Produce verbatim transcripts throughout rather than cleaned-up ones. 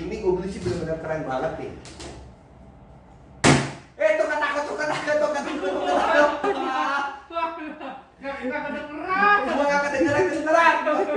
Ini gue beli sih bener-bener keren banget nih. Eh tuh kata aku tuh kata aku tuh kata aku tuh kata aku. Gak kedengeran. Gua gak kedengeran kedengeran.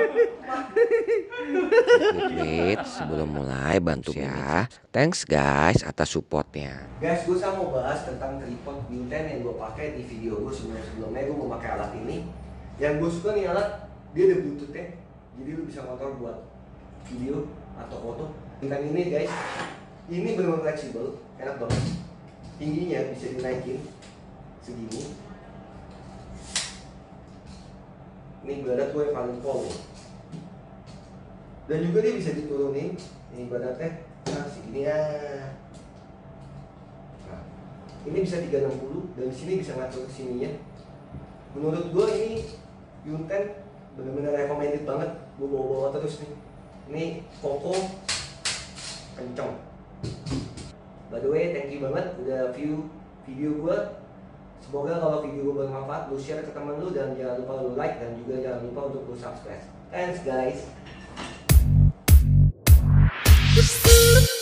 Wait, sebelum mulai bantu ya. Thanks guys atas supportnya. Guys, gue sama mau bahas tentang tripod Yunten yang gue pakai di video gue sebelum-sebelumnya. Gue mau pakai alat ini. Yang gue suka nih alat, dia ada bluetoothnya. Jadi lu bisa kontrol buat video atau foto. Yunten ini guys, ini benar-benar fleksibel, enak banget. Tingginya bisa dinaikin segini. Ini ibarat gue yang paling pol. Dan juga dia bisa diturunin. Ini ibaratnya, nah segini ya. Nah, ini bisa tiga enam puluh dan di sini bisa ngatur ke sininya. Menurut gue ini Yunten benar-benar recommended banget. Gue bawa-bawa terus nih. Ini Koko kenceng. By the way, thank you banget udah view video gue. Semoga kalau video gue bermanfaat, lu share ke temen lu dan jangan lupa lu like dan juga jangan lupa untuk lu subscribe. Thanks guys.